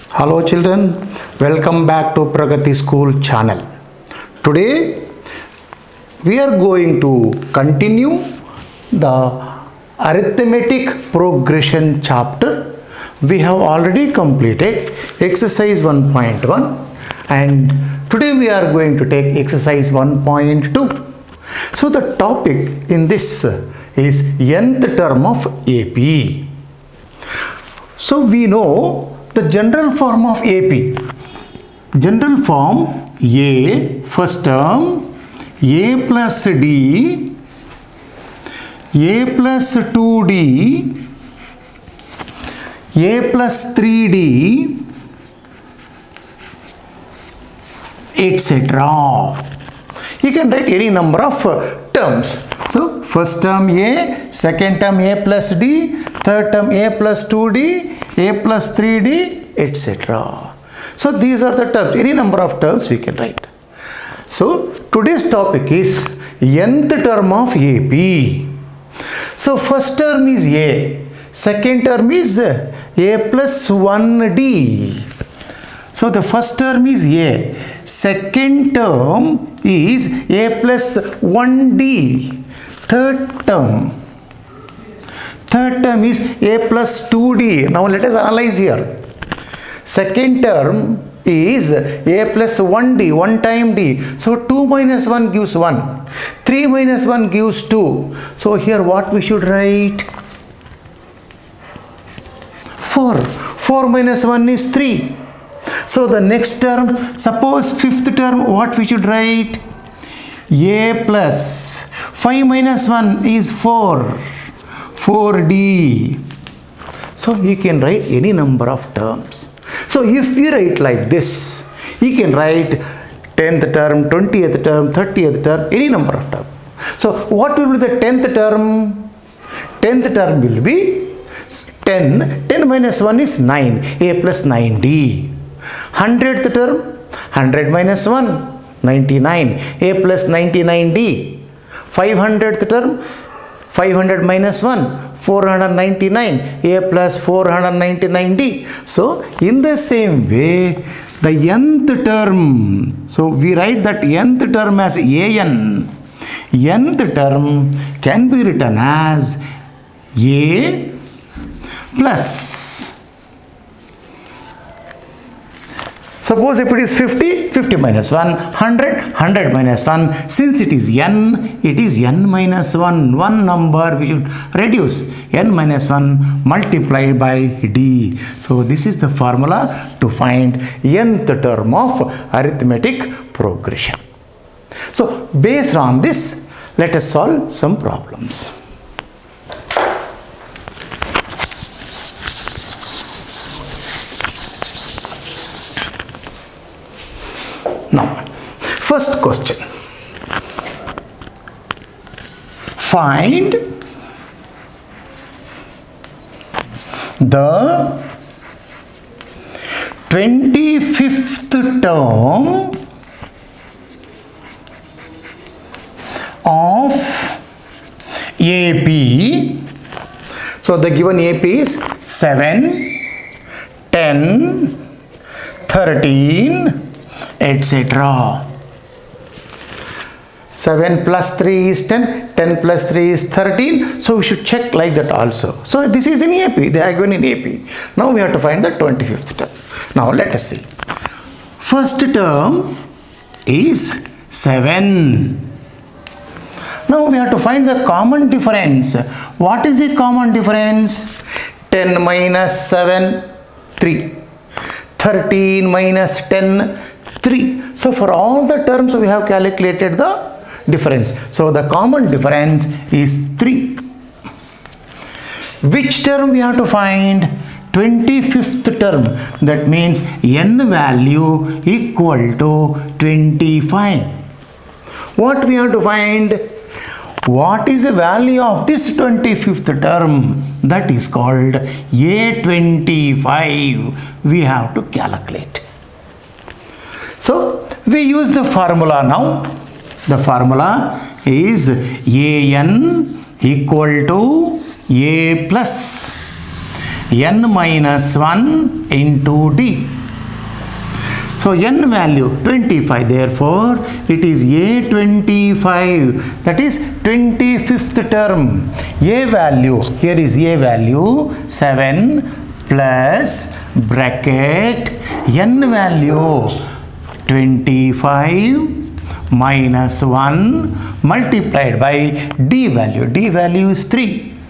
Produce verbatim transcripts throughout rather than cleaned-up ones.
Hello children, welcome back to Pragati School channel. Today we are going to continue the arithmetic progression chapter. We have already completed exercise one point one and today we are going to take exercise one point two. So the topic in this is nth term of A P. So we know the general form of A P. General form A, first term, A plus D, A plus two D, A plus three D, et cetera. You can write any number of uh, terms. So, first term A, second term A plus D, third term A plus two D, A plus three D, et cetera. So, these are the terms. Any number of terms we can write. So, today's topic is nth term of A P. So, first term is A, second term is A plus one D. So, the first term is A, second term is A plus one D, third term, third term is A plus two D. Now, let us analyze here. Second term is A plus one D, one time D. So, two minus one gives one, three minus one gives two. So, here what we should write? four. four minus one is three. So, the next term, suppose fifth term, what we should write? A plus five minus one is four. four D. So, you can write any number of terms. So, if we write like this, you can write tenth term, twentieth term, thirtieth term, any number of terms. So, what will be the tenth term? tenth term will be ten. ten minus one is nine. A plus nine D. hundredth term, one hundred minus one, ninety-nine. A plus ninety-nine D. five hundredth term, five hundred minus one, four hundred ninety-nine. A plus four hundred ninety-nine D. So, in the same way, the nth term, so we write that nth term as A N. Nth term can be written as A plus, suppose if it is fifty, fifty minus one, one hundred, one hundred minus one, since it is n, it is n minus one, one number we should reduce, n minus one multiplied by d. So, this is the formula to find nth term of arithmetic progression. So, based on this, let us solve some problems. Now, first question. Find the twenty-fifth term of A P. So, the given A P is seven, ten, thirteen, et cetera. seven plus three is ten, ten plus three is thirteen. So, we should check like that also. So, this is in A P, they are given in A P. Now, we have to find the twenty-fifth term. Now, let us see. First term is seven. Now, we have to find the common difference. What is the common difference? ten minus seven, three. thirteen minus ten, three. So, for all the terms we have calculated the difference. So, the common difference is three. Which term we have to find? twenty-fifth term. That means n value equal to twenty-five. What we have to find? What is the value of this twenty-fifth term? That is called A twenty-five. We have to calculate. So, we use the formula now. The formula is A N equal to A plus n minus one into d. So n value twenty-five, therefore it is A twenty-five, that is twenty-fifth term. A value, here is A value seven plus bracket n value twenty-five minus one multiplied by d value. D value is three.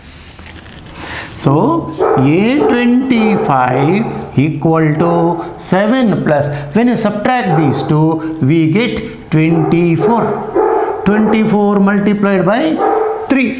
So A twenty-five equal to seven plus, when you subtract these two, we get twenty-four. twenty-four multiplied by three.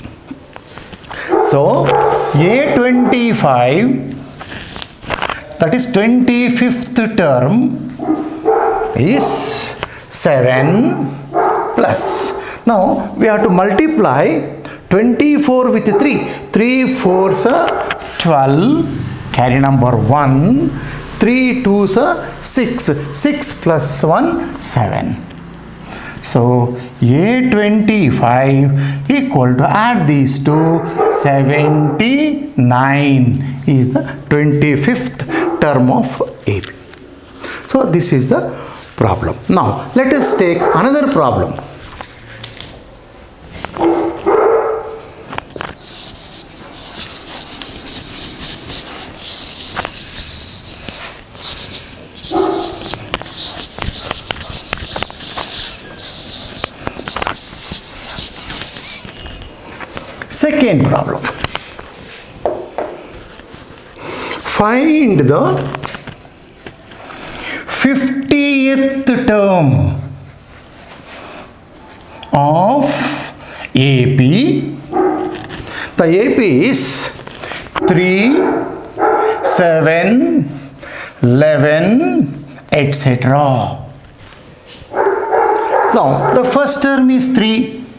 So A twenty-five, that is twenty-fifth term, is seven plus. Now we have to multiply twenty-four with three. three fours are twelve, carry number one. three twos are six. six plus one, seven. So A twenty-five equal to, add these two, seventy-nine is the twenty-fifth term of A B. So this is the problem. Now let us take another problem. Second problem. Find the fiftieth term of A P. The A P is three, seven, eleven, et cetera. Now the first term is three.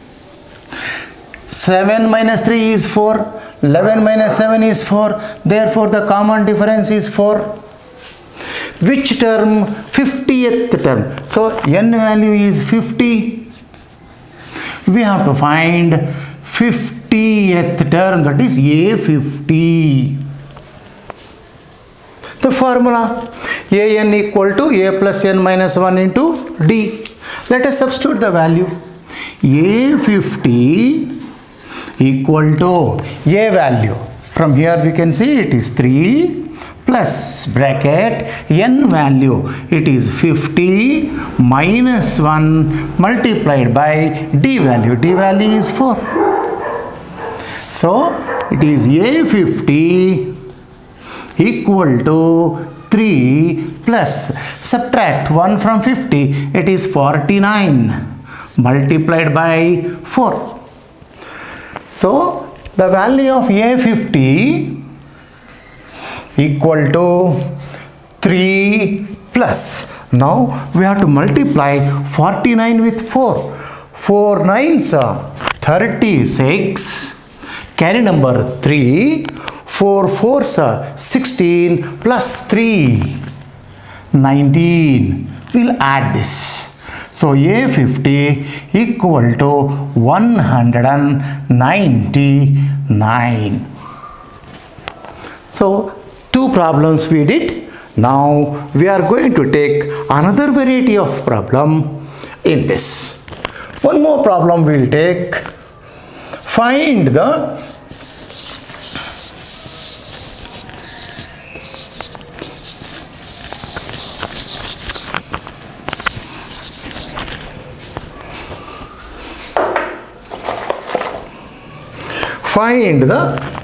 seven minus three is four. eleven minus seven is four. Therefore the common difference is four. Which term? fiftieth term. So n value is fifty. We have to find fiftieth term, that is A fifty. The formula an equal to a plus n minus one into d. Let us substitute the value. A fifty equal to A value. From here we can see it is three plus bracket n value. It is fifty minus one multiplied by d value. D value is four. So it is A fifty equal to three plus, subtract one from fifty, it is forty-nine multiplied by four. So the value of A fifty equal to three plus, now we have to multiply forty-nine with four. four nines are thirty-six, carry number three. four fours are sixteen plus three, nineteen. We'll add this. So A fifty equal to one hundred ninety-nine. So two problems we did. Now we are going to take another variety of problem in this. One more problem we will take. Find the Find the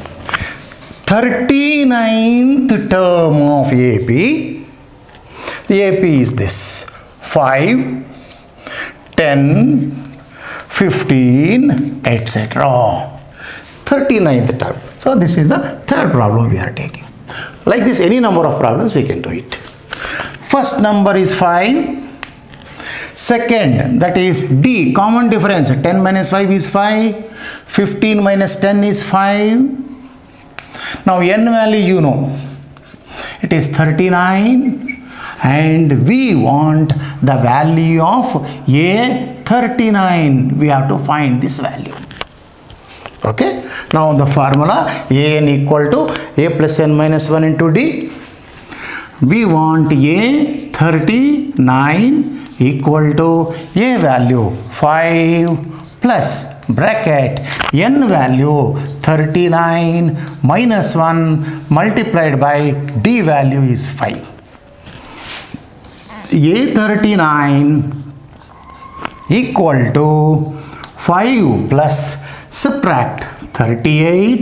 thirty-ninth term of A P. The A P is this: five, ten, fifteen, et cetera. thirty-ninth term. So this is the third problem we are taking. Like this, any number of problems we can do it. First number is five. Second, that is D, common difference. ten minus five is five. fifteen minus ten is five. Now n value you know. It is thirty-nine. And we want the value of A thirty-nine. We have to find this value. Okay. Now the formula an equal to a plus n minus one into d. We want A thirty-nine equal to A value five plus bracket n value thirty-nine minus one multiplied by D value is five. A thirty-nine equal to five plus subtract thirty-eight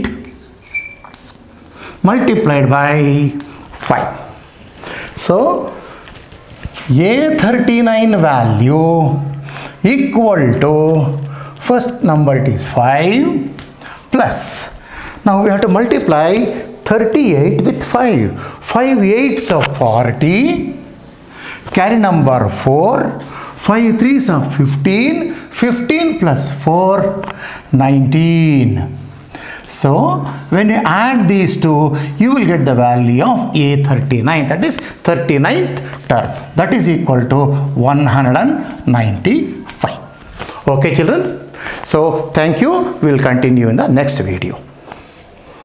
multiplied by five. So A thirty-nine value equal to, first number it is five plus, now we have to multiply thirty-eight with five. five eights of forty, carry number four, five threes of fifteen, fifteen plus four, nineteen. So when you add these two, you will get the value of A thirty-nine, that is thirty-ninth term, that is equal to one hundred ninety-five. Okay children, so thank you, we will continue in the next video.